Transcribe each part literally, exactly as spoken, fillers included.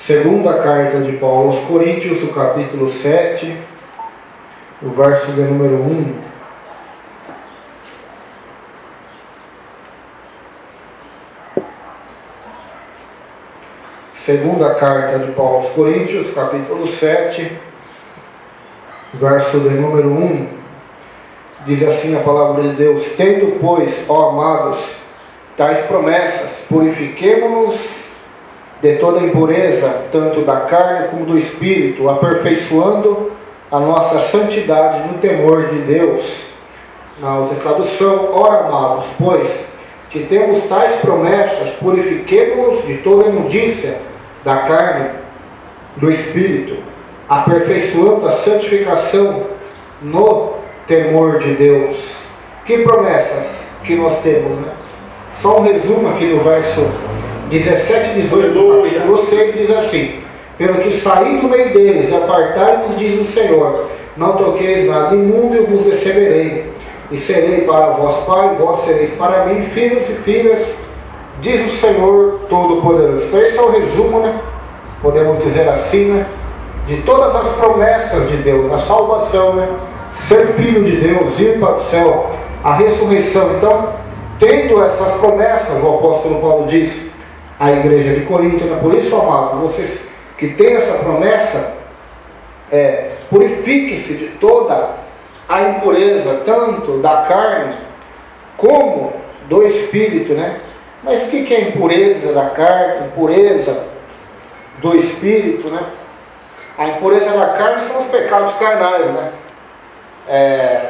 Segunda carta de Paulo aos Coríntios, o capítulo sete, o verso de número um. Segunda carta de Paulo aos Coríntios, capítulo sete, verso de número um. Diz assim a palavra de Deus: Tendo, pois, ó amados, tais promessas, purifiquemo-nos de toda impureza, tanto da carne como do espírito, aperfeiçoando a nossa santidade no temor de Deus. Na outra tradução: ora, amados, pois que temos tais promessas, purifiquemo-nos de toda imundícia da carne, do espírito, aperfeiçoando a santificação no temor de Deus. Que promessas que nós temos, né? Só um resumo aqui no verso dezessete e dezoito do capítulo seis, diz assim: Pelo que saí do meio deles e apartai-vos, diz o Senhor, não toqueis nada imundo, eu vos receberei, e serei para vós pai, vós sereis para mim filhos e filhas, diz o Senhor Todo-Poderoso. Então esse é o resumo, né? Podemos dizer assim, né? De todas as promessas de Deus, a salvação, né? Ser filho de Deus, ir para o céu, a ressurreição. Então, tendo essas promessas, o apóstolo Paulo diz à igreja de Corinto, né? Por isso, amados, vocês que têm essa promessa, é, purifiquem-se de toda a impureza, tanto da carne como do espírito, né? Mas o que é impureza da carne, impureza do espírito, né? A impureza da carne são os pecados carnais, né? É,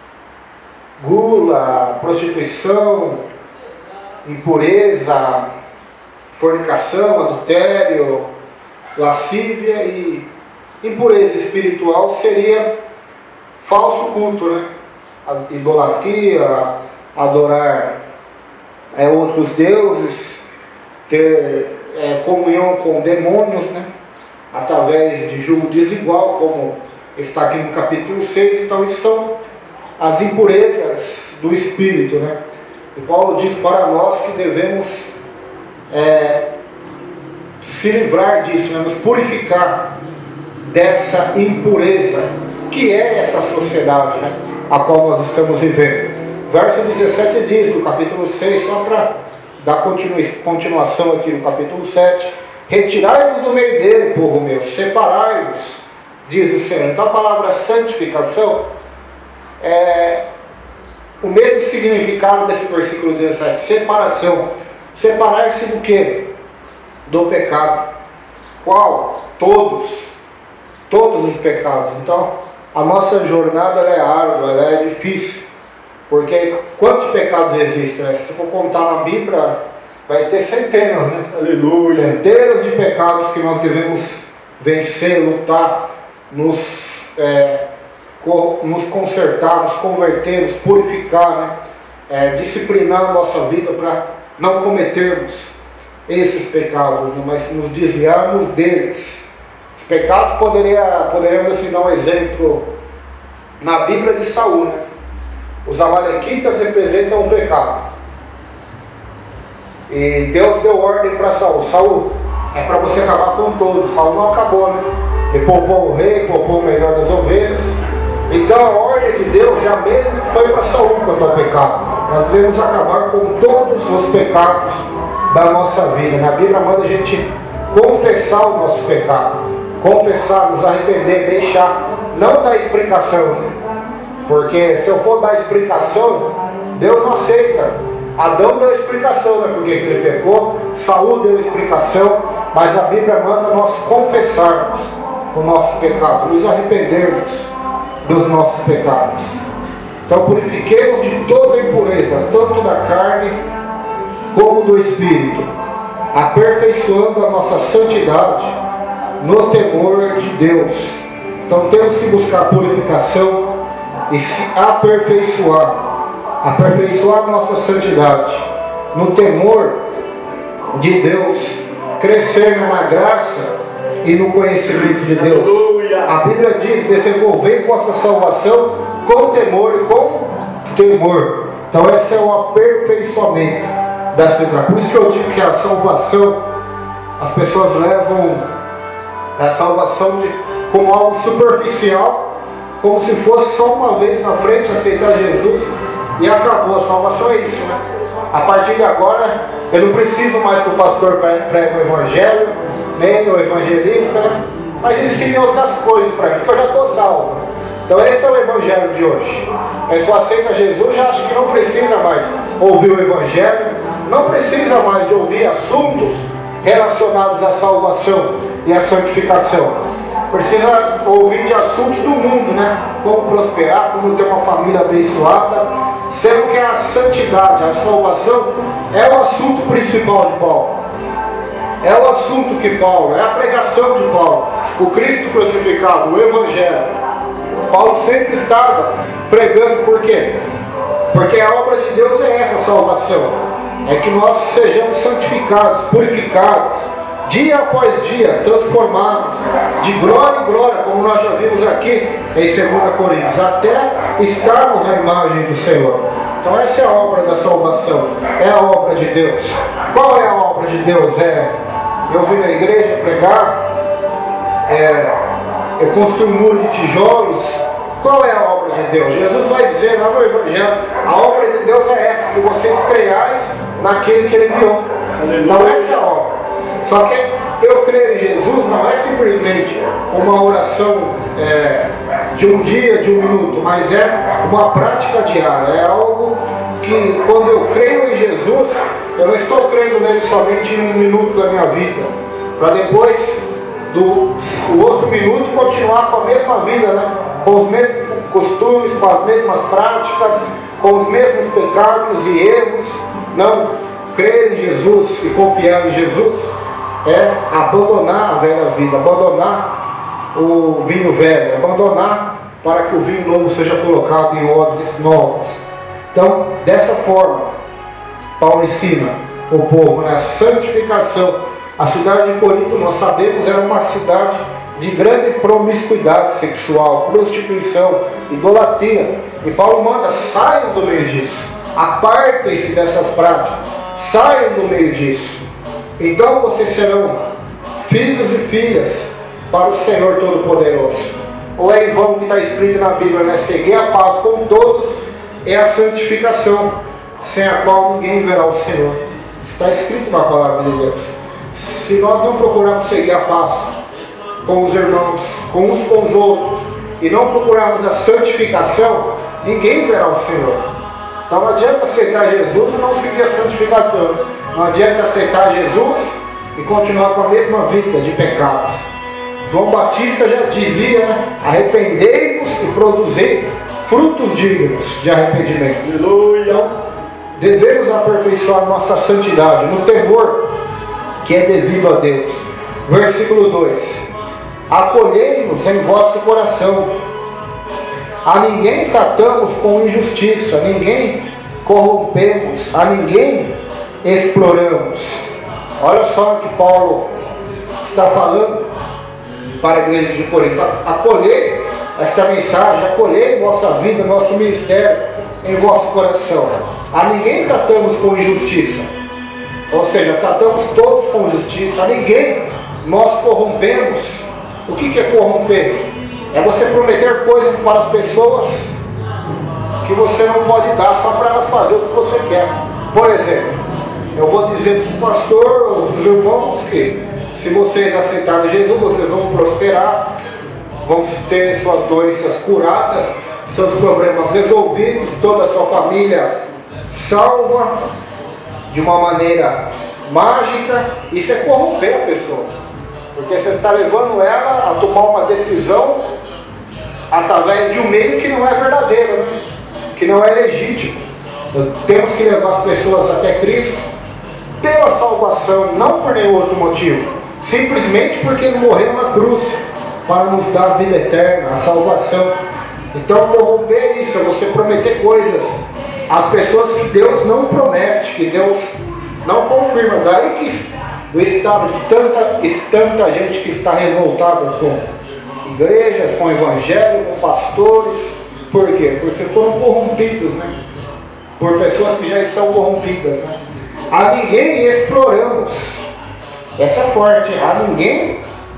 gula, prostituição, impureza, fornicação, adultério, lascívia. E impureza espiritual seria falso culto, né? A idolatria, adorar é, outros deuses, ter é, comunhão com demônios, né? Através de julgo desigual, como está aqui no capítulo seis. Então isso são as impurezas do espírito, né? E Paulo diz para nós que devemos é, se livrar disso, né? Nos purificar dessa impureza que é essa sociedade, né? A qual nós estamos vivendo. Verso dezessete diz, do capítulo seis, só para dar continu continuação aqui no capítulo sete: Retirai-vos do meio dele, povo meu, separai-vos, diz o Senhor. Então a palavra santificação é o mesmo significado desse versículo dezessete, separação. Separar-se do quê? Do pecado. Qual? Todos. Todos os pecados. Então a nossa jornada ela é árdua, ela é difícil. Porque quantos pecados existem, né? Se for contar na Bíblia, vai ter centenas, né? Aleluia. Centenas de pecados que nós devemos vencer, lutar, nos, é, co nos consertar, nos converter, nos purificar, né? É, disciplinar a nossa vida para não cometermos esses pecados, né? Mas nos desviarmos deles. Os pecados poderia, poderíamos assim, dar um exemplo na Bíblia de Saul, né? Os amalequitas representam um pecado. E Deus deu ordem para Saul: Saul, é para você acabar com todos. Saul não acabou, né? Ele poupou o rei, poupou o melhor das ovelhas. Então a ordem de Deus é a mesma que foi para Saul quanto ao pecado. Nós devemos acabar com todos os pecados da nossa vida. Na Bíblia manda a gente confessar o nosso pecado, confessar, nos arrepender, deixar, não dar explicação. Porque se eu for dar explicação, Deus não aceita. Adão deu explicação, né? Porque ele pecou. Saul deu explicação. Mas a Bíblia manda nós confessarmos o nosso pecado, nos arrependermos dos nossos pecados. Então purifiquemos de toda impureza, tanto da carne como do espírito, aperfeiçoando a nossa santidade no temor de Deus. Então temos que buscar purificação e se aperfeiçoar, aperfeiçoar a nossa santidade no temor de Deus, crescer na graça e no conhecimento de Deus. A Bíblia diz: desenvolvei vossa salvação com temor e com temor. Então esse é o aperfeiçoamento da santidade. Por isso que eu digo que a salvação, as pessoas levam A salvação de, como algo superficial, como se fosse só uma vez na frente aceitar Jesus e acabou. A salvação é isso, né? A partir de agora, eu não preciso mais que o pastor pregue o evangelho, nem o evangelista, né? Mas ensine outras coisas para mim, que eu já estou salvo. Então esse é o evangelho de hoje. A pessoa aceita Jesus, já acha que não precisa mais ouvir o evangelho, não precisa mais de ouvir assuntos relacionados à salvação e à santificação. Precisa ouvir de assuntos do mundo, né? Como prosperar, como ter uma família abençoada, sendo que a santidade, a salvação é o assunto principal de Paulo. É o assunto que Paulo, é a pregação de Paulo, o Cristo crucificado, o Evangelho. Paulo sempre estava pregando, por quê? Porque a obra de Deus é essa salvação, é que nós sejamos santificados, purificados, dia após dia, transformados, de glória em glória, como nós já vimos aqui em segunda Coríntios, até estarmos à imagem do Senhor. Então essa é a obra da salvação, é a obra de Deus. Qual é a obra de Deus? É, eu vim na igreja pregar, é, eu construí um muro de tijolos. Qual é a obra de Deus? Jesus vai dizer lá no Evangelho, a obra de Deus é essa, que vocês creiais naquele que Ele enviou. Então essa é a obra. Só que eu crer em Jesus não é simplesmente uma oração é, de um dia, de um minuto, mas é uma prática diária. É algo que, quando eu creio em Jesus, eu não estou crendo nele somente em um minuto da minha vida, para depois do o outro minuto continuar com a mesma vida, né? Com os mesmos costumes, com as mesmas práticas, com os mesmos pecados e erros. Não, crer em Jesus e confiar em Jesus é abandonar a velha vida, abandonar o vinho velho, abandonar para que o vinho novo seja colocado em odres novos. Então, dessa forma, Paulo ensina o povo na santificação. A cidade de Corinto, nós sabemos, era uma cidade de grande promiscuidade sexual, prostituição, idolatria. E Paulo manda, saiam do meio disso, apartem-se dessas práticas, saiam do meio disso. Então vocês serão filhos e filhas para o Senhor Todo-Poderoso. Ou é em vão que está escrito na Bíblia, né? Seguir a paz com todos é a santificação, sem a qual ninguém verá o Senhor. Está escrito na palavra de Deus. Se nós não procurarmos seguir a paz com os irmãos, com uns com os outros, e não procurarmos a santificação, ninguém verá o Senhor. Então não adianta aceitar Jesus e não seguir a santificação. Não adianta aceitar Jesus e continuar com a mesma vida de pecados. João Batista já dizia, né? Arrependei-vos e produzei frutos dignos de arrependimento. Aleluia. Então, devemos aperfeiçoar nossa santidade no temor que é devido a Deus. Versículo dois. Acolhei-nos em vosso coração. A ninguém tratamos com injustiça, a ninguém corrompemos, a ninguém exploramos. Olha só o que Paulo está falando para a igreja de Corinto. Acolhei esta mensagem, acolhei nossa vida, nosso ministério em vosso coração. A ninguém tratamos com injustiça, ou seja, tratamos todos com justiça. A ninguém nós corrompemos. O que é corromper? É você prometer coisas para as pessoas que você não pode dar só para elas fazer o que você quer. Por exemplo, eu vou dizer para o pastor, os irmãos, que se vocês aceitarem Jesus, vocês vão prosperar, vão ter suas doenças curadas, seus problemas resolvidos, toda a sua família salva de uma maneira mágica. Isso é corromper a pessoa. Porque você está levando ela a tomar uma decisão através de um meio que não é verdadeiro, né? Que não é legítimo. Temos que levar as pessoas até Cristo pela salvação, não por nenhum outro motivo. Simplesmente porque Ele morreu na cruz para nos dar a vida eterna, a salvação. Então corromper é isso, é você prometer coisas às pessoas que Deus não promete, que Deus não confirma. Daí que o estado de tanta, tanta gente que está revoltada com igrejas, com evangelho, com pastores. Por quê? Porque foram corrompidos, né? Por pessoas que já estão corrompidas, né? A ninguém exploramos. Essa é forte. A ninguém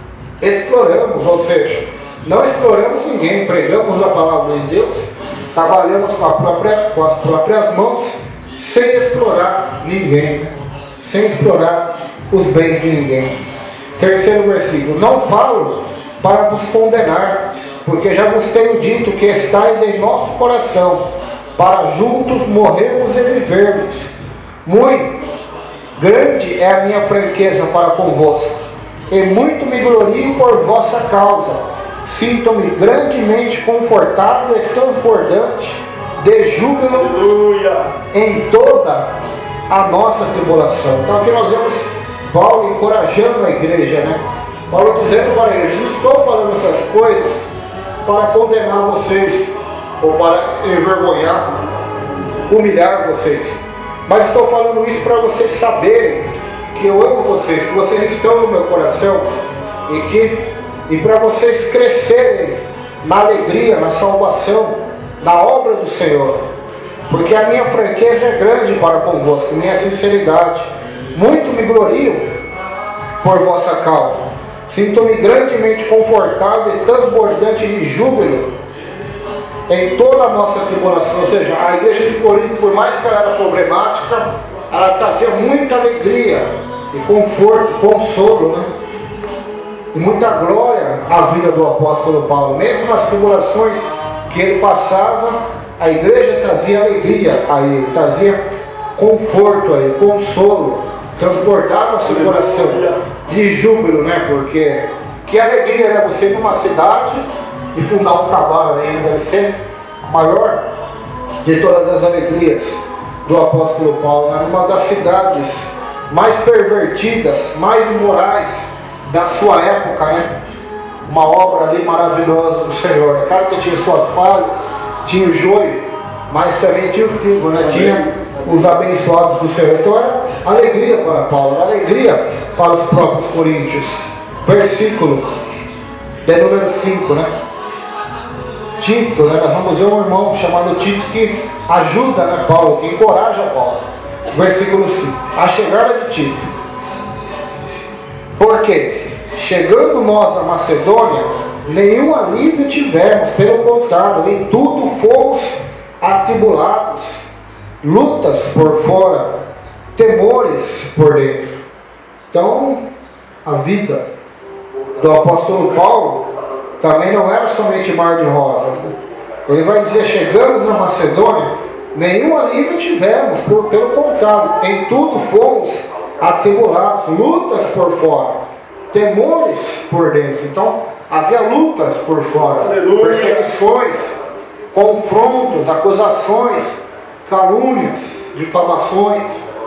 exploramos, ou seja, não exploramos ninguém, pregamos a palavra de Deus, trabalhamos com, a própria, com as próprias mãos, sem explorar ninguém, sem explorar os bens de ninguém. Terceiro versículo: não falo para vos condenar, porque já vos tenho dito que estáis em nosso coração, para juntos morrermos e vivermos. Muito grande é a minha franqueza para convosco, e muito me glorio por vossa causa. Sinto-me grandemente confortável e transbordante de júbilo em toda a nossa tribulação. Então aqui nós vemos Paulo encorajando a igreja, né? Paulo dizendo para a igreja: não estou falando essas coisas para condenar vocês, ou para envergonhar, humilhar vocês, mas estou falando isso para vocês saberem que eu amo vocês, que vocês estão no meu coração, e que e para vocês crescerem na alegria, na salvação, na obra do Senhor, porque a minha franqueza é grande para convosco, minha sinceridade, muito me glorio por vossa causa, sinto-me grandemente confortável e transbordante de júbilo em toda a nossa tribulação. Ou seja, a igreja de Corinto, por mais que ela era problemática, ela trazia muita alegria e conforto, consolo, né? E muita glória à vida do apóstolo Paulo. Mesmo nas tribulações que ele passava, a igreja trazia alegria a ele, trazia conforto a ele, consolo, transportava seu coração de júbilo, né? Porque que alegria, né? Você ir numa cidade e fundar um trabalho aí, deve ser a maior de todas as alegrias do apóstolo Paulo, né? Uma das cidades mais pervertidas, mais imorais da sua época, né? Uma obra ali maravilhosa do Senhor. É claro que tinha suas falhas, tinha o joio, mas também tinha o trigo, né? Tinha os abençoados do Senhor. Então era alegria para Paulo, era alegria para os próprios coríntios. Versículo de número cinco, né? Tito, né? Nós vamos ver um irmão chamado Tito que ajuda, né, Paulo, que encoraja Paulo. Versículo cinco: a chegada de Tito. Porque, chegando nós à Macedônia, nenhum alívio tivemos, pelo contrário, em tudo fomos atribulados, lutas por fora, temores por dentro. Então, a vida do apóstolo Paulo também não era somente mar de rosas. Ele vai dizer: chegamos na Macedônia, nenhum alívio tivemos, por, pelo contrário, em tudo fomos atribulados, lutas por fora, temores por dentro. Então havia lutas por fora, aleluia, perseguições, confrontos, acusações, calúnias, difamações,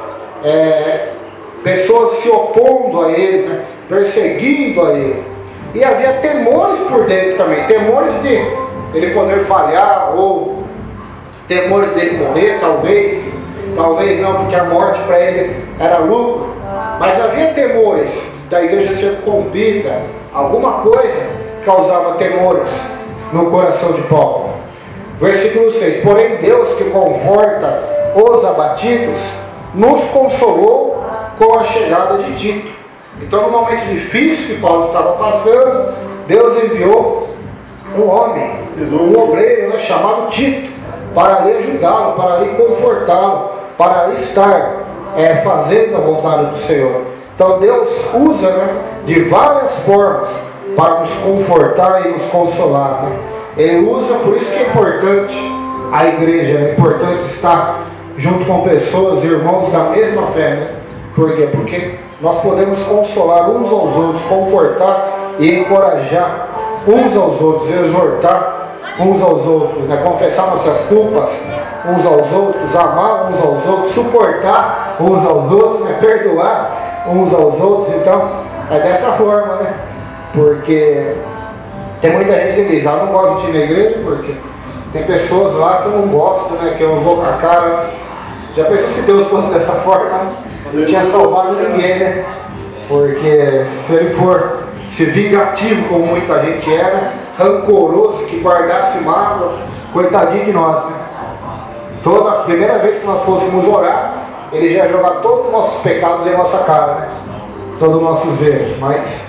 é, pessoas se opondo a ele, né, perseguindo a ele. E havia temores por dentro também, temores de ele poder falhar, ou temores dele morrer, talvez, talvez não, porque a morte para ele era lucro, mas havia temores da igreja ser corrompida, alguma coisa causava temores no coração de Paulo. Versículo seis: porém Deus, que conforta os abatidos, nos consolou com a chegada de Tito. Então, no momento difícil que Paulo estava passando, Deus enviou um homem, um obreiro, né, chamado Tito, para ali ajudá-lo, para ali confortá-lo, para ali estar é, fazendo a vontade do Senhor. Então Deus usa, né, de várias formas para nos confortar e nos consolar, né? Ele usa, por isso que é importante a igreja, é importante estar junto com pessoas, irmãos da mesma fé, né? Por quê? Porque nós podemos consolar uns aos outros, confortar e encorajar uns aos outros, exortar uns aos outros, né? Confessar nossas culpas uns aos outros, amar uns aos outros, suportar uns aos outros, né? Perdoar uns aos outros. Então é dessa forma, né? Porque tem muita gente que diz: ah, não gosto de ir na igreja porque tem pessoas lá que eu não gosto, né? Que eu não vou com a cara. Já pensou se Deus fosse dessa forma? Não tinha salvado ninguém, né? Porque se ele for se vingativo, como muita gente era, rancoroso, que guardasse mágoa, coitadinho de nós, né? Toda a primeira vez que nós fôssemos orar, ele já ia jogar todos os nossos pecados em nossa cara, né? Todos os nossos erros. Mas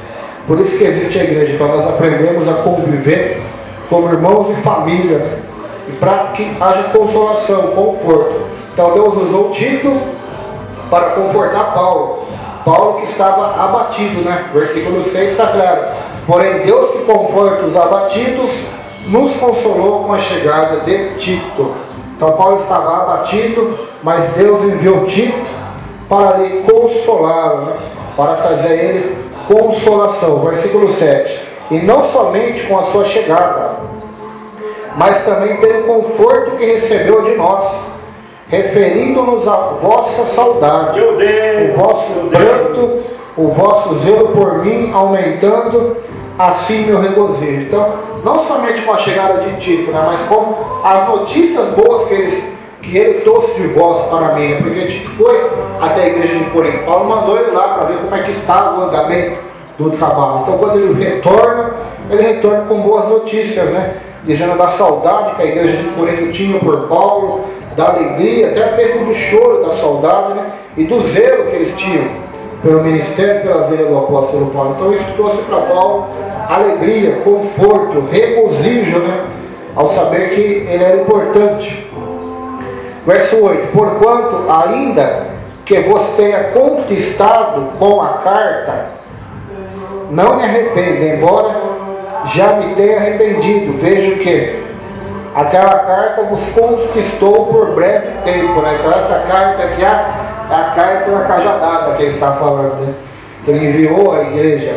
Por isso que existe a igreja, para nós aprendermos a conviver como irmãos e família, né? E para que haja consolação, conforto. Então Deus usou Tito para confortar Paulo. Paulo que estava abatido, né? Versículo seis está claro. Porém Deus que conforta os abatidos, nos consolou com a chegada de Tito. Então Paulo estava abatido, mas Deus enviou Tito para lhe consolá-lo, né? Para trazer a ele consolação. Versículo sete. E não somente com a sua chegada, mas também pelo conforto que recebeu de nós, referindo-nos à vossa saudade, o vosso pranto, o vosso zelo por mim, aumentando assim meu regozijo. Então, não somente com a chegada de Tito, né, mas com as notícias boas que ele, que ele trouxe de vós para mim, porque Tito foi até a igreja de Corinto. Paulo mandou ele lá para ver como é que estava o andamento do trabalho. Então, quando ele retorna, ele retorna com boas notícias, né? Dizendo da saudade que a igreja de Corinto tinha por Paulo, da alegria, até mesmo do choro da saudade, né? E do zelo que eles tinham pelo ministério e pela vida do apóstolo Paulo. Então isso trouxe para Paulo alegria, conforto, regozijo, né? Ao saber que ele era importante. Verso oito. Porquanto ainda que vos tenha conquistado com a carta, não me arrependo, embora já me tenha arrependido. Vejo que aquela carta vos conquistou por breve tempo, né? Então essa carta aqui é a carta da cajadada que ele está falando, né? Que ele enviou à igreja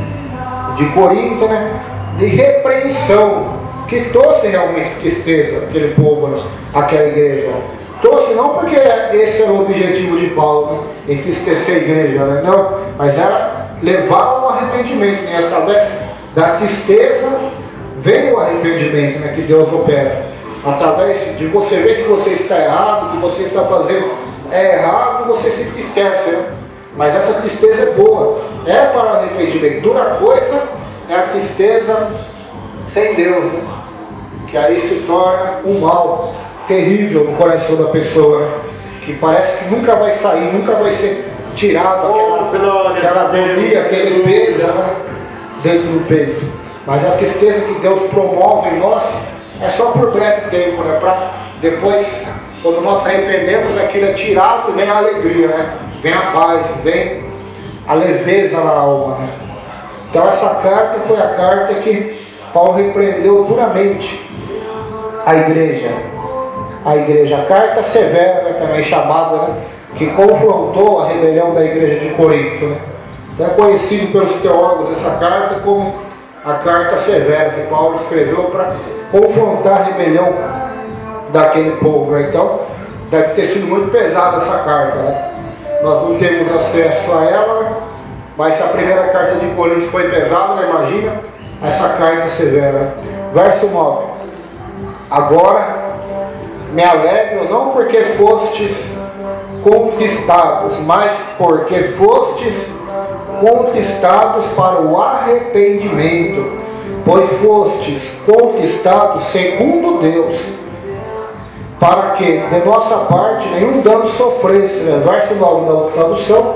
de Corinto, né? De repreensão, que trouxe realmente tristeza aquele povo, né? Aquela igreja. Trouxe não porque esse era o objetivo de Paulo, né? Entristecer a igreja, né? Não, mas era levar ao arrependimento, né? Através da tristeza vem o arrependimento, né? Que Deus opera. Através de você ver que você está errado, que você está fazendo é errado, você se entristece, né? Mas essa tristeza é boa, é para o arrependimento. Dura coisa é a tristeza sem Deus, né? Que aí se torna um mal terrível no coração da pessoa, né? Que parece que nunca vai sair, nunca vai ser tirado aquela, aquela agonia, aquele peso, né? Dentro do peito. Mas a tristeza que Deus promove em nós é só por breve tempo, né? Para depois, quando nós arrependemos, aquilo é tirado e vem a alegria, né? Vem a paz, vem a leveza na alma, né? Então essa carta foi a carta que Paulo repreendeu duramente a igreja. A igreja, a carta severa, né, também chamada, né, que confrontou a rebelião da igreja de Corinto, né? Então é conhecido pelos teólogos essa carta como a carta severa que Paulo escreveu para confrontar a rebelião daquele povo, né? Então deve ter sido muito pesada essa carta, né? Nós não temos acesso a ela, né? Mas se a primeira carta de Coríntios foi pesada, né? Imagina essa carta severa. Verso nove. Agora me alegro não porque fostes conquistados, mas porque fostes conquistados para o arrependimento, pois fostes conquistados segundo Deus, para que de nossa parte nenhum dano sofresse. Verso nove da tradução.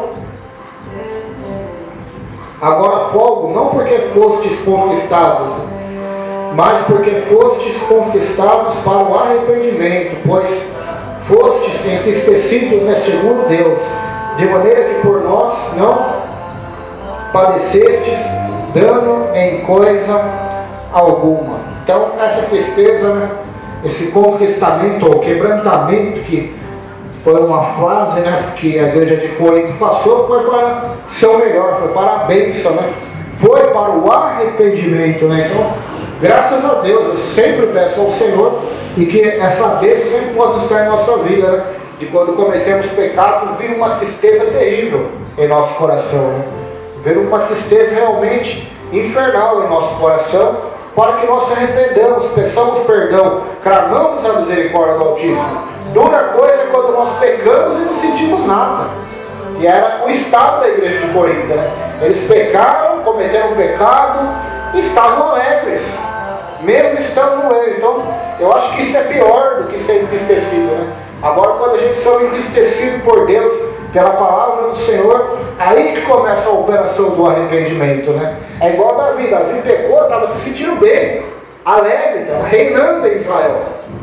Agora fogo, não porque fostes conquistados, mas porque fostes conquistados para o arrependimento, pois fostes entristecidos, né, segundo Deus, de maneira que por nós não padecestes dano em coisa alguma. Então essa tristeza, né, esse conquistamento ou quebrantamento, que foi uma fase, né, que a igreja de Corinto passou, foi para ser o melhor, foi para a bênção, né? Foi para o arrependimento, né? Então, graças a Deus, eu sempre peço ao Senhor e que essa bênção sempre possa estar em nossa vida, né? De quando cometemos pecado, vir uma tristeza terrível em nosso coração, né? Vir uma tristeza realmente infernal em nosso coração, para que nós se arrependamos, peçamos perdão, clamamos a misericórdia do Altíssimo. Dura coisa é quando nós pecamos e não sentimos nada. E era o estado da igreja de Corinto, né? Eles pecaram, cometeram pecado e estavam alegres, mesmo estando no erro. Então, eu acho que isso é pior do que ser entristecido, né? Agora, quando a gente são entristecidos por Deus, pela palavra do Senhor, aí que começa a operação do arrependimento, né? É igual Davi. Davi pecou, estava se sentindo bem, alegre, estava reinando em Israel,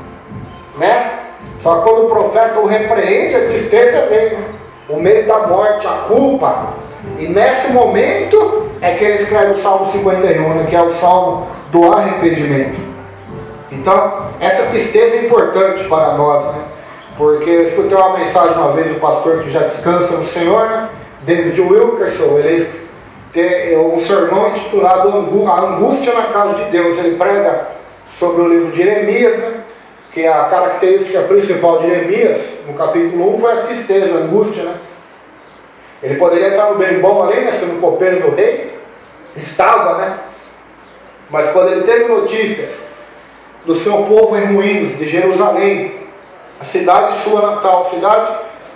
né? Só que quando o profeta o repreende, a tristeza vem, né? O medo da morte, a culpa. E nesse momento é que ele escreve o Salmo cinquenta e um, né? Que é o Salmo do arrependimento. Então, essa tristeza é importante para nós, né? Porque eu escutei uma mensagem uma vez do pastor que já descansa no Senhor, né? David Wilkerson. Ele tem um sermão intitulado A Angústia na Casa de Deus. Ele prega sobre o livro de Jeremias, né? Que a característica principal de Jeremias, no capítulo um, foi a tristeza, a angústia, né? Ele poderia estar no bem bom ali, né? Sendo copeiro do rei. Estava, né? Mas quando ele teve notícias do seu povo em ruínas, de Jerusalém, a cidade sua natal, a cidade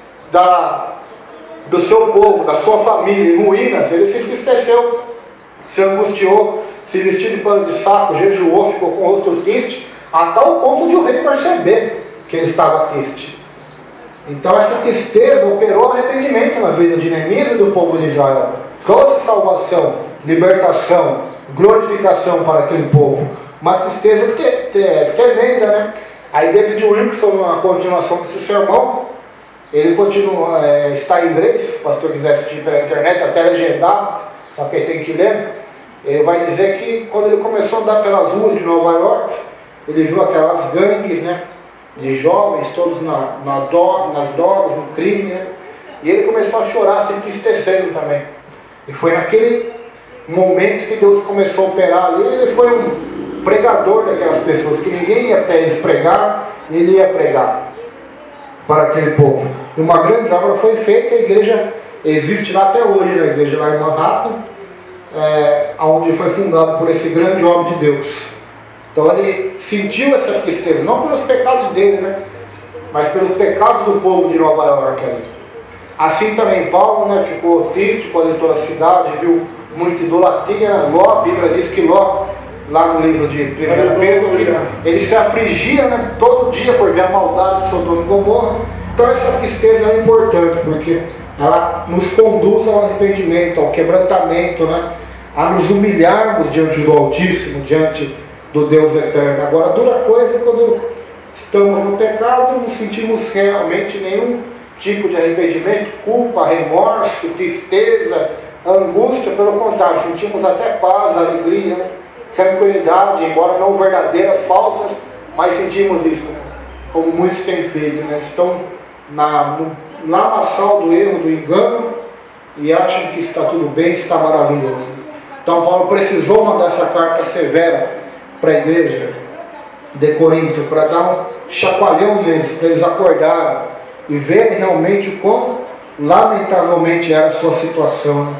da, do seu povo, da sua família em ruínas, ele se entristeceu, se angustiou, se vestiu de pano de saco, jejuou, ficou com o rosto triste, a tal ponto de o rei perceber que ele estava triste. Então essa tristeza operou arrependimento na vida de Neemias e do povo de Israel. Trouxe salvação, libertação, glorificação para aquele povo. Uma tristeza te, te, tremenda, né? Aí David Wilkerson, na continuação desse sermão, ele continua, é, está em inglês, se o pastor quiser assistir pela internet, até legendado, só que tem que ler. Ele vai dizer que quando ele começou a andar pelas ruas de Nova York, ele viu aquelas gangues, né, de jovens, todos na, na do, nas drogas, no crime, né, e ele começou a chorar, se entristecendo também. E foi naquele momento que Deus começou a operar ali. Ele foi um pregador daquelas pessoas, que ninguém ia até eles pregar, ele ia pregar para aquele povo. E uma grande obra foi feita, a igreja existe lá até hoje, na igreja lá em Manhattan, é, onde foi fundado por esse grande homem de Deus. Então ele sentiu essa tristeza, não pelos pecados dele, né, mas pelos pecados do povo de Nova York ali. Assim também Paulo, né, ficou triste quando entrou na cidade, viu muita idolatria, né? Ló, a Bíblia diz que Ló, lá no livro de primeiro Pedro, ele se afligia, né, todo dia por ver a maldade de Sodoma e Gomorra. Então essa tristeza é importante, porque ela nos conduz ao arrependimento, ao quebrantamento, né, a nos humilharmos diante do Altíssimo, diante do Deus eterno. Agora, dura coisa quando estamos no pecado, não sentimos realmente nenhum tipo de arrependimento, culpa, remorso, tristeza, angústia. Pelo contrário, sentimos até paz, alegria, tranquilidade, embora não verdadeiras, falsas, mas sentimos isso, né? Como muitos têm feito, né? Estão na, no lamaçal do erro, do engano, e acham que está tudo bem, está maravilhoso. Então Paulo precisou mandar essa carta severa para a igreja de Corinto, para dar um chacoalhão neles, para eles acordarem e verem realmente o quão lamentavelmente era a sua situação.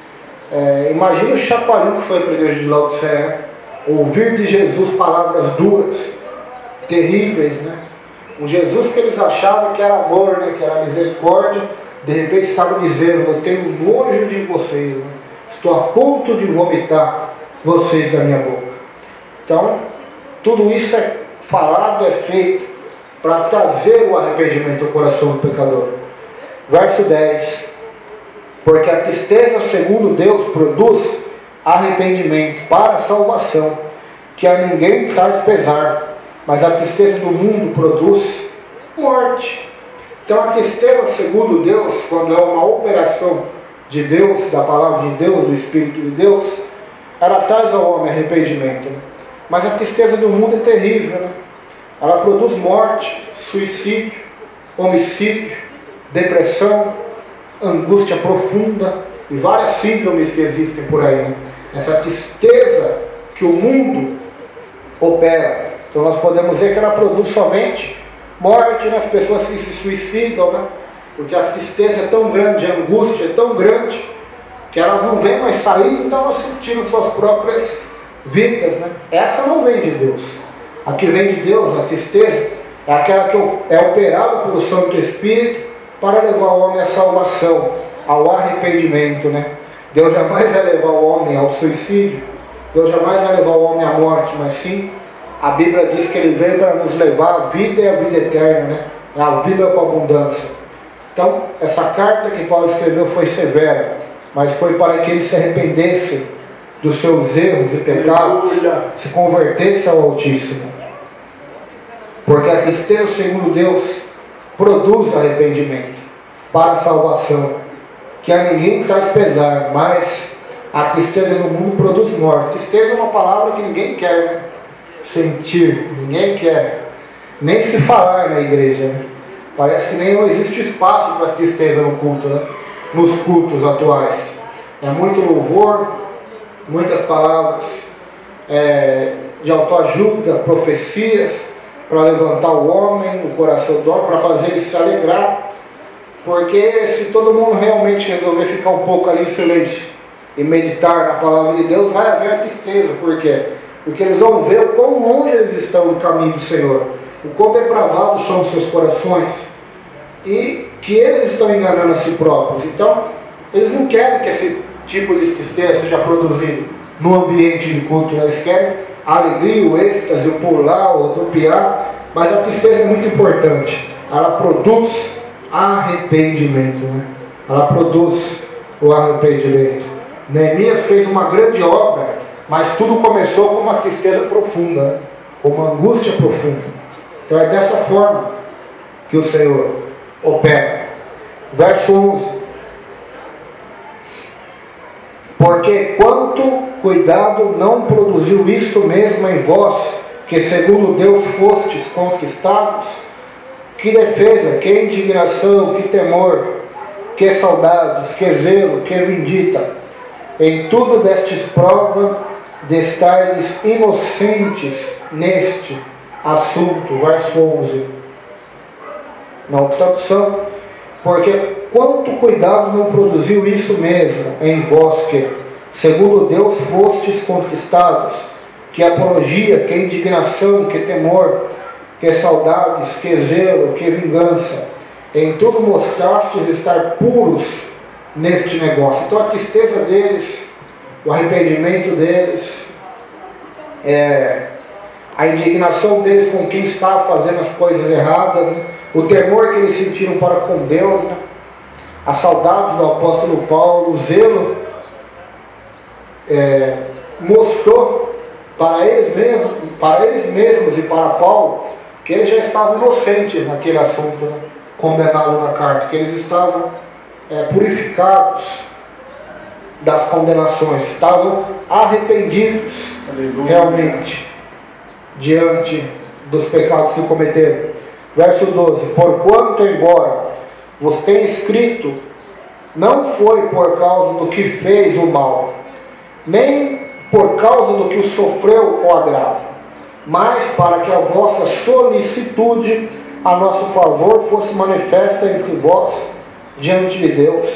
É, imagina o chacoalhão que foi para a igreja de Laodiceia, né? Ouvir de Jesus palavras duras, terríveis, né? Um Jesus que eles achavam que era amor, né? Que era misericórdia, de repente estava dizendo: eu tenho nojo de vocês, né? Estou a ponto de vomitar vocês da minha boca. Então, tudo isso é falado, é feito para trazer o arrependimento ao coração do pecador. Verso dez. Porque a tristeza, segundo Deus, produz arrependimento para a salvação, que a ninguém traz pesar, mas a tristeza do mundo produz morte. Então a tristeza, segundo Deus, quando é uma operação de Deus, da palavra de Deus, do Espírito de Deus, ela traz ao homem arrependimento, né? Mas a tristeza do mundo é terrível, né? Ela produz morte, suicídio, homicídio, depressão, angústia profunda e várias síndromes que existem por aí, né? Essa tristeza que o mundo opera. Então nós podemos ver que ela produz somente morte nas pessoas que se suicidam, né? Porque a tristeza é tão grande, a angústia é tão grande, que elas não vêm mais sair, então elas sentiram suas próprias vidas, né? Essa não vem de Deus. A que vem de Deus, a tristeza, é aquela que é operada pelo Santo Espírito para levar o homem à salvação, ao arrependimento, né? Deus jamais vai levar o homem ao suicídio, Deus jamais vai levar o homem à morte, mas sim, a Bíblia diz que Ele veio para nos levar à vida e à vida eterna, né? a vida com abundância. Então, essa carta que Paulo escreveu foi severa, mas foi para que eles se arrependessem dos seus erros e pecados, se convertessem ao Altíssimo. Porque a tristeza, segundo Deus, produz arrependimento para a salvação, que a ninguém traz pesar, mas a tristeza no mundo produz morte. Tristeza é uma palavra que ninguém quer sentir, ninguém quer nem se falar na igreja, né? Parece que nem não existe espaço para tristeza no culto, né? Nos cultos atuais. É muito louvor, muitas palavras é, de autoajuda, profecias, para levantar o homem, o coração do homem, para fazer ele se alegrar. Porque se todo mundo realmente resolver ficar um pouco ali em silêncio e meditar na palavra de Deus, vai haver a tristeza. Por quê? Porque eles vão ver o quão longe eles estão do caminho do Senhor, o quão depravados são os seus corações, e que eles estão enganando a si próprios. Então, eles não querem que esse tipo de tristeza seja produzido no ambiente de culto. Eles querem a alegria, o êxtase, o pular, o rodopiar, mas a tristeza é muito importante. Ela produz arrependimento, né? Ela produz o arrependimento. Neemias fez uma grande obra, mas tudo começou com uma tristeza profunda, né? Com uma angústia profunda. Então é dessa forma que o Senhor opera. Verso onze: porque quanto cuidado não produziu isto mesmo em vós, que segundo Deus fostes conquistados? Que defesa, que indignação, que temor, que saudades, que zelo, que vindita. Em tudo destes prova de estardes inocentes neste assunto. Verso onze. Na outra tradução: porque quanto cuidado não produziu isso mesmo em vós, que segundo Deus fostes conquistados? Que apologia, que indignação, que temor, que saudades, que zelo, que vingança. Em tudo mostrastes estar puros neste negócio. Então a tristeza deles, o arrependimento deles, é, a indignação deles com quem está fazendo as coisas erradas, né? O temor que eles sentiram para com Deus, né? A saudade do apóstolo Paulo, o zelo, é, mostrou para eles mesmos, para eles mesmos e para Paulo, que eles já estavam inocentes naquele assunto, né? Condenado na carta, que eles estavam é, purificados das condenações, estavam arrependidos. Aleluia. Realmente diante dos pecados que cometeram. Verso doze: porquanto, embora vos tenha escrito, não foi por causa do que fez o mal, nem por causa do que o sofreu o agravo, mas para que a vossa solicitude a nosso favor fosse manifesta entre vós diante de Deus.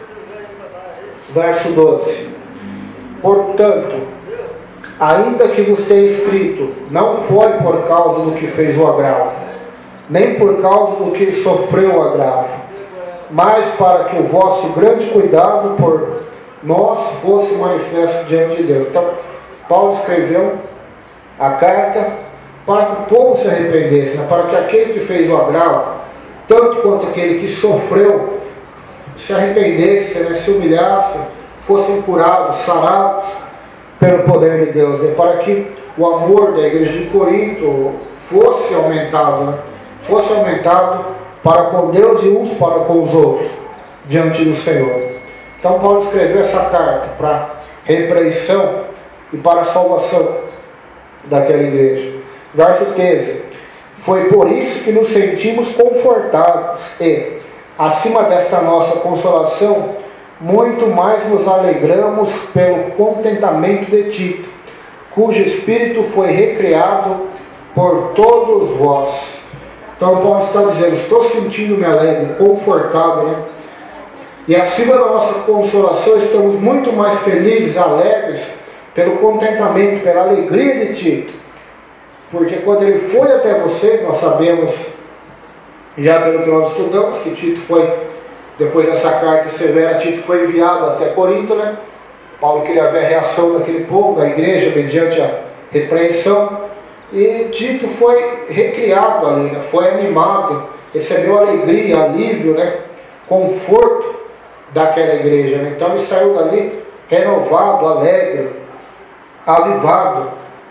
Verso doze: portanto, ainda que vos tenha escrito, não foi por causa do que fez o agravo, nem por causa do que sofreu o agravo, mas para que o vosso grande cuidado por nós fosse manifesto diante de Deus. Então, Paulo escreveu a carta para que o povo se arrependesse, né? Para que aquele que fez o agravo, tanto quanto aquele que sofreu, se arrependesse, né? Se humilhasse, fossem curados, sarados pelo poder de Deus, né? Para que o amor da igreja de Corinto fosse aumentado, né? Fosse aumentado para com Deus e uns para com os outros, diante do Senhor. Então Paulo escreveu essa carta para repreensão e para a salvação daquela igreja. Verso treze: foi por isso que nos sentimos confortados e, acima desta nossa consolação, muito mais nos alegramos pelo contentamento de Tito, cujo espírito foi recriado por todos vós. Então Paulo está dizendo: estou sentindo-me alegre, confortado, né? E acima da nossa consolação, estamos muito mais felizes, alegres, pelo contentamento, pela alegria de Tito. Porque quando ele foi até você, nós sabemos, já pelo que nós estudamos, que Tito foi, depois dessa carta severa, Tito foi enviado até Corinto, né? Paulo queria ver a reação daquele povo, da igreja, mediante a repreensão. E Tito foi recriado ali, né? Foi animado recebeu alegria, alívio, né? Conforto daquela igreja, né? Então ele saiu dali renovado, alegre, avivado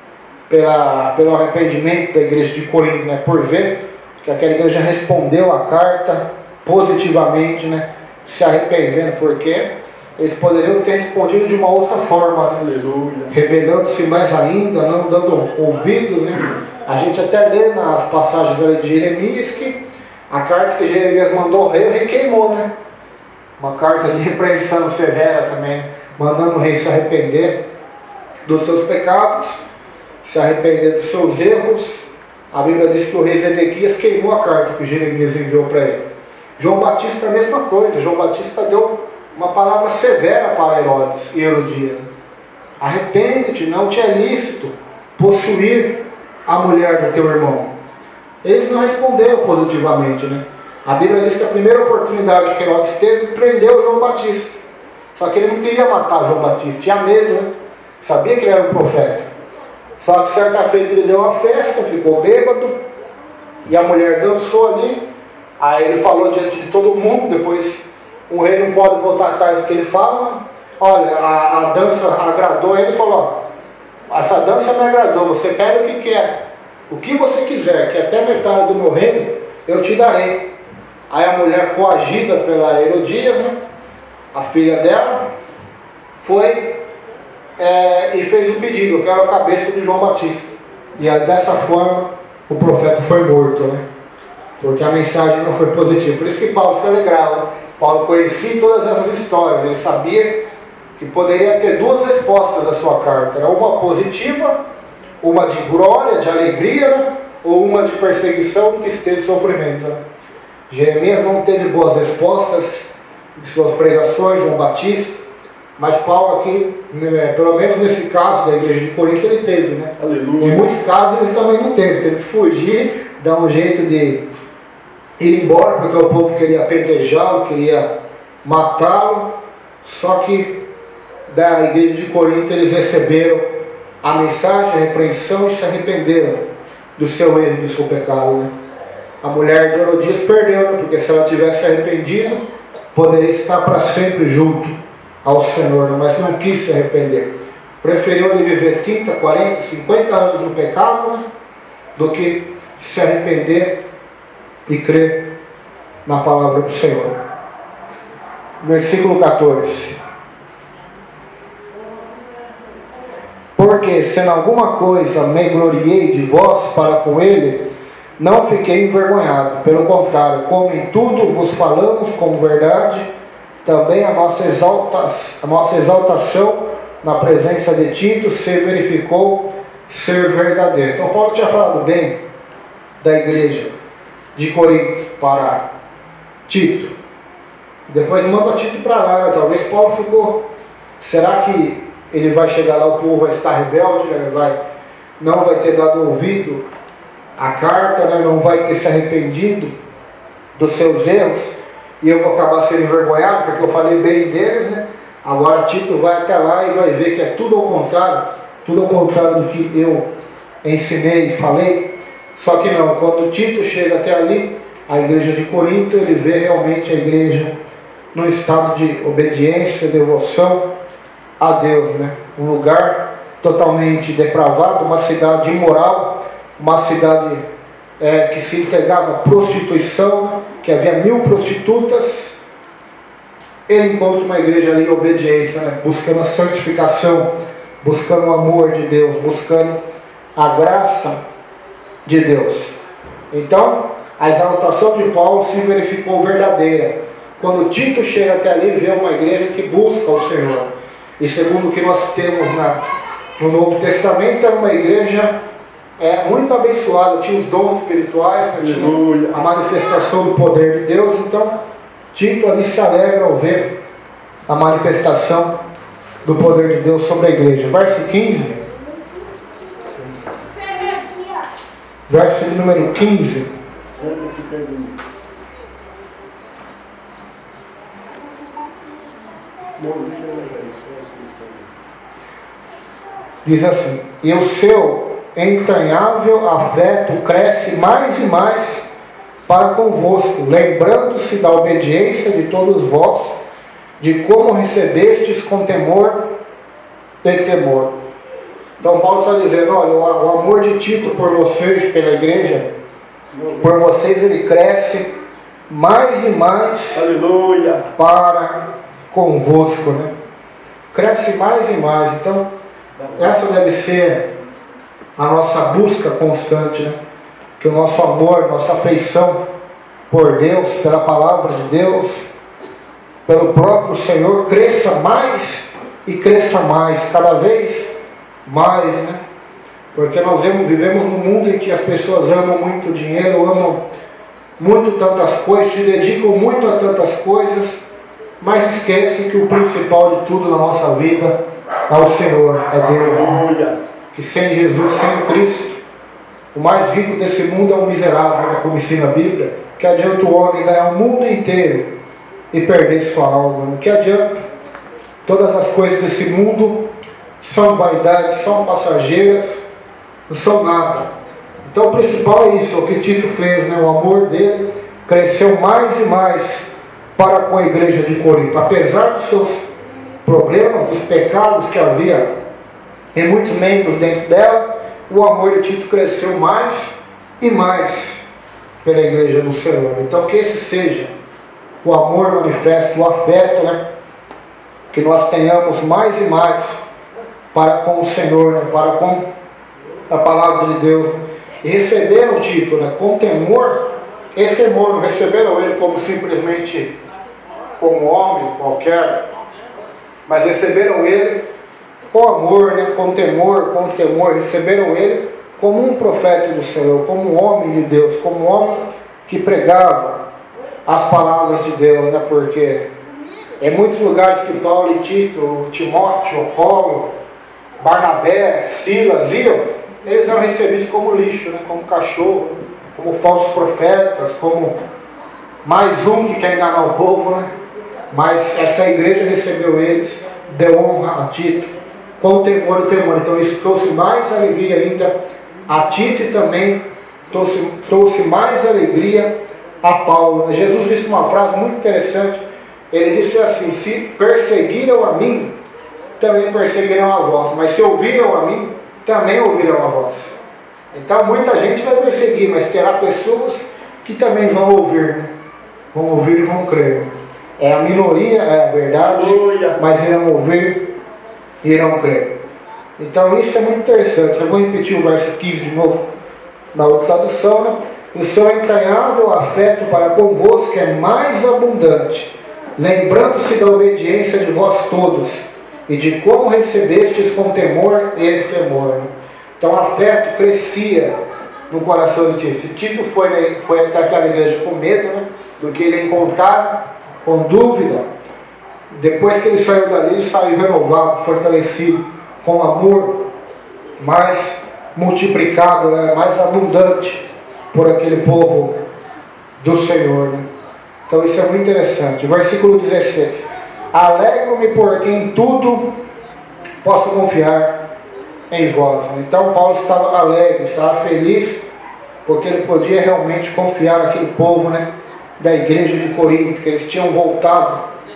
pela, pelo arrependimento da igreja de Corinto, né? Por ver que aquela igreja respondeu a carta positivamente, né? Se arrependendo, porque eles poderiam ter respondido de uma outra forma, né? Rebelando-se mais ainda, não dando ouvidos, né? A gente até lê nas passagens ali de Jeremias que a carta que Jeremias mandou ao rei, o rei queimou, né? Uma carta de repreensão severa também, mandando o rei se arrepender dos seus pecados, se arrepender dos seus erros. A Bíblia diz que o rei Zedequias queimou a carta que Jeremias enviou para ele. João Batista é a mesma coisa. João Batista deu uma palavra severa para Herodes e Herodias. Arrepende-te, não te é lícito possuir a mulher do teu irmão. Eles não responderam positivamente, né? A Bíblia diz que a primeira oportunidade que Herodes teve, prendeu João Batista. Só que ele não queria matar João Batista, tinha medo, né? Sabia que ele era um profeta. Só que certa feita ele deu uma festa, ficou bêbado, e a mulher dançou ali. Aí ele falou diante de todo mundo, depois um rei não pode voltar atrás do que ele fala. Olha, a, a dança agradou ele e falou, ó, essa dança me agradou, você quer o que quer, o que você quiser, que até metade do meu reino eu te darei. Aí a mulher, coagida pela Herodias, né, a filha dela, foi é, e fez o pedido, eu quero a cabeça de João Batista. E aí, dessa forma o profeta foi morto, né? Porque a mensagem não foi positiva. Por isso que Paulo se alegrava. Paulo conhecia todas essas histórias, ele sabia que poderia ter duas respostas da sua carta, era uma positiva, uma de glória, de alegria, né? Ou uma de perseguição, tristeza e sofrimento, né? Jeremias não teve boas respostas de suas pregações, João Batista, mas Paulo aqui, né, pelo menos nesse caso da igreja de Corinto, ele teve, né? Aleluia. Em muitos casos ele também não teve, teve que fugir, dar um jeito de ir embora, porque o povo queria apedrejá-lo, queria matá-lo. Só que da igreja de Corinto eles receberam a mensagem, a repreensão e se arrependeram do seu erro, do seu pecado, né? A mulher de Herodias perdeu, né? Porque se ela tivesse arrependido, poderia estar para sempre junto ao Senhor, né? Mas não quis se arrepender. Preferiu ele viver trinta, quarenta, cinquenta anos no pecado, né? Do que se arrepender e crer na palavra do Senhor. Versículo quatorze. Porque, sendo alguma coisa me gloriei de vós para com ele, não fiquei envergonhado. Pelo contrário, como em tudo vos falamos com verdade, também a nossa, exalta, a nossa exaltação na presença de Tito se verificou ser verdadeira. Então Paulo tinha falado bem da igreja de Corinto para Tito. Depois manda Tito para lá, né? Talvez Paulo ficou, será que ele vai chegar lá, o povo vai estar rebelde, né? vai, não vai ter dado ouvido à carta, né? Não vai ter se arrependido dos seus erros, e eu vou acabar sendo envergonhado, porque eu falei bem deles, né? Agora Tito vai até lá e vai ver que é tudo ao contrário, tudo ao contrário do que eu ensinei e falei. Só que não, quando Tito chega até ali, a igreja de Corinto, ele vê realmente a igreja num estado de obediência, devoção a Deus, né? Um lugar totalmente depravado, uma cidade imoral, uma cidade é, que se entregava à prostituição, que havia mil prostitutas. Ele encontra uma igreja ali em obediência, né? Buscando a santificação, buscando o amor de Deus, buscando a graça de Deus. Então, a exaltação de Paulo se verificou verdadeira quando Tito chega até ali e vê uma igreja que busca o Senhor. E segundo o que nós temos na, no Novo Testamento, é uma igreja é, muito abençoada, tinha os dons espirituais, né? Tinha a manifestação do poder de Deus. Então Tito ali se alegra ao ver a manifestação do poder de Deus sobre a igreja. Verso quinze. Verso número quinze. Diz assim: e o seu entranhável afeto cresce mais e mais para convosco, lembrando-se da obediência de todos vós, de como recebestes com temor e temor. Então Paulo está dizendo, olha, o amor de Tito por vocês, pela igreja, por vocês ele cresce mais e mais. Aleluia. Para convosco, né? Cresce mais e mais. Então, essa deve ser a nossa busca constante, né? Que o nosso amor, nossa afeição por Deus, pela palavra de Deus, pelo próprio Senhor, cresça mais e cresça mais, cada vez mais, né? Porque nós vivemos num mundo em que as pessoas amam muito dinheiro, amam muito tantas coisas, se dedicam muito a tantas coisas, mas esquecem que o principal de tudo na nossa vida é o Senhor, é Deus. Que sem Jesus, sem Cristo, o mais rico desse mundo é um miserável, né? Como ensina a Bíblia. Que adianta o homem ganhar o mundo inteiro e perder sua alma? O que adianta? Todas as coisas desse mundo são vaidades, são passageiras, não são nada. Então o principal é isso, o que Tito fez, né? O amor dele cresceu mais e mais para com a igreja de Corinto. Apesar dos seus problemas, dos pecados que havia em muitos membros dentro dela, o amor de Tito cresceu mais e mais pela igreja do Senhor. Então que esse seja o amor manifesto, o afeto, né? Que nós tenhamos mais e mais para com o Senhor, né? Para com a palavra de Deus. E receberam Tito, né? Com temor e temor. Não receberam ele como simplesmente como homem qualquer, mas receberam ele com amor, né? Com temor, com temor. Receberam ele como um profeta do Senhor, como um homem de Deus, como um homem que pregava as palavras de Deus, né? Porque em muitos lugares que Paulo e Tito, Timóteo, Paulo, Barnabé, Silas iam, eles eram recebidos como lixo, né? Como cachorro, como falsos profetas, como mais um que quer enganar o povo, né? Mas essa igreja recebeu eles, deu honra a Tito, com temor e temor. Então isso trouxe mais alegria ainda a Tito e também trouxe, trouxe mais alegria a Paulo. Jesus disse uma frase muito interessante. Ele disse assim: se perseguiram a mim, também perseguirão a vós. Mas se ouviram a mim, também ouvirão a vós. Então muita gente vai perseguir, mas terá pessoas que também vão ouvir, né? Vão ouvir e vão crer. É a minoria, é a verdade, mas irão ouvir e irão crer. Então isso é muito interessante. Eu vou repetir o verso quinze de novo na outra tradução, né? O seu entranhável afeto para convosco é mais abundante, lembrando-se da obediência de vós todos, e de como recebestes com temor e temor. Então o afeto crescia no coração de Tito. Se Tito foi, foi até aquela igreja com medo, né, do que ele ia encontrar, com dúvida, depois que ele saiu dali, ele saiu renovado, fortalecido, com amor mais multiplicado, né, mais abundante por aquele povo do Senhor, né? Então isso é muito interessante. Versículo dezesseis: alegro-me porque em tudo posso confiar em vós. Então Paulo estava alegre, estava feliz, porque ele podia realmente confiar naquele povo, né, da igreja de Corinto, que eles tinham voltado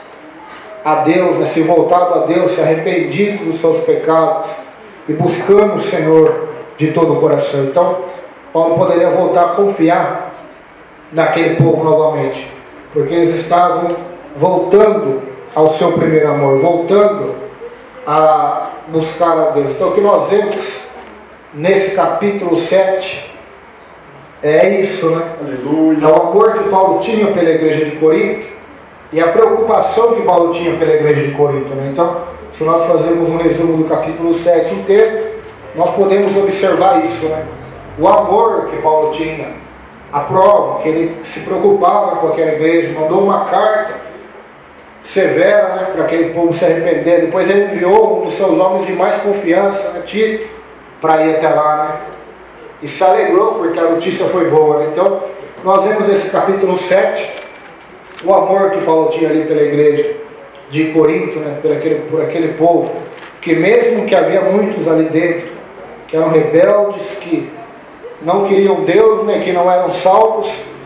a Deus, né, se voltado a Deus, se arrependido dos seus pecados e buscando o Senhor de todo o coração. Então Paulo poderia voltar a confiar naquele povo novamente, porque eles estavam voltando ao seu primeiro amor, voltando a buscar a Deus. Então o que nós vemos nesse capítulo sete é isso, né? Aleluia. É o amor que Paulo tinha pela igreja de Corinto e a preocupação que Paulo tinha pela igreja de Corinto, né? Então, se nós fazermos um resumo do capítulo sete inteiro, nós podemos observar isso, né? O amor que Paulo tinha, a prova que ele se preocupava com aquela igreja, mandou uma carta severa, né, para aquele povo se arrepender. Depois ele enviou um dos seus homens de mais confiança, né, Tito, para ir até lá, né, e se alegrou porque a notícia foi boa, né? Então nós vemos nesse capítulo sete o amor que Paulo tinha ali pela igreja de Corinto, né, por, aquele, por aquele povo, que mesmo que havia muitos ali dentro que eram rebeldes, que não queriam Deus, né, que não eram salvos,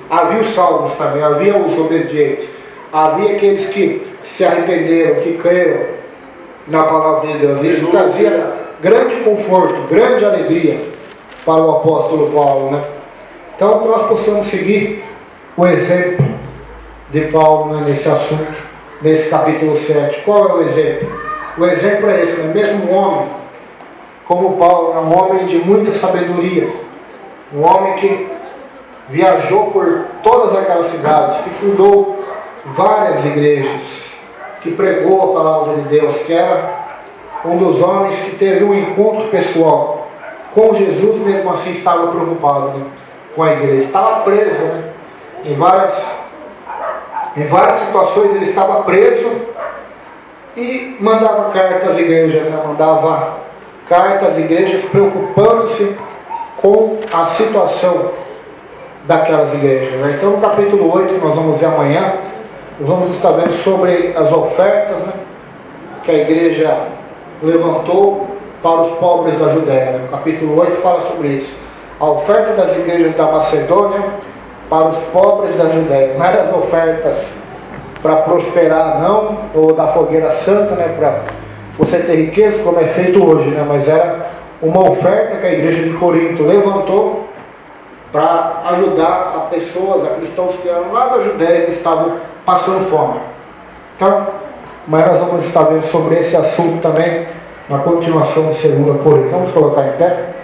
havia os salvos também, havia os obedientes, havia aqueles que se arrependeram, que creram na palavra de Deus. Isso trazia grande conforto, grande alegria para o apóstolo Paulo, né? Então, que nós possamos seguir o exemplo de Paulo, né, nesse assunto, nesse capítulo sete. Qual é o exemplo? O exemplo é esse, né? Mesmo um homem como Paulo, é um homem de muita sabedoria, um homem que viajou por todas aquelas cidades, que fundou várias igrejas, que pregou a palavra de Deus, que era um dos homens que teve um encontro pessoal com Jesus, mesmo assim estava preocupado, né, com a igreja. Estava preso, né, em várias, em várias situações ele estava preso e mandava cartas às igrejas, né, mandava cartas às igrejas preocupando-se com a situação daquelas igrejas, né? Então, no capítulo oito, que nós vamos ver amanhã, nós vamos estar vendo sobre as ofertas, né, que a igreja levantou para os pobres da Judéia, né? O capítulo oito fala sobre isso. A oferta das igrejas da Macedônia para os pobres da Judéia. Não eram as ofertas para prosperar, não, ou da fogueira santa, né, para você ter riqueza, como é feito hoje, né? Mas era uma oferta que a igreja de Corinto levantou para ajudar a pessoas, a cristãos que eram lá da Judéia, que estavam passando fome. Então, mas nós vamos estar vendo sobre esse assunto também na continuação de segunda Coríntios. Vamos colocar em pé.